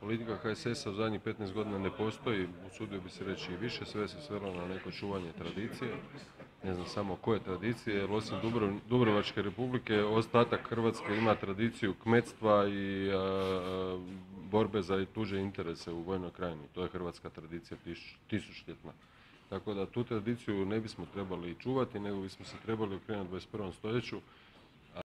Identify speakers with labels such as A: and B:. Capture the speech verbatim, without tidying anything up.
A: Politika H S S-a u zadnjih petnaest godina ne postoji, usudio bi se reći i više, sve se svelo na neko čuvanje tradicije. Ne znam samo koje tradicije, jer osim Dubrov, Dubrovačke republike, ostatak Hrvatske ima tradiciju kmetstva i a, borbe za tuđe interese u vojnoj krajini. To je hrvatska tradicija tiš, tisućljetna. Tako da tu tradiciju ne bismo trebali čuvati, nego bismo se trebali okrenuti dvadeset prvom stoljeću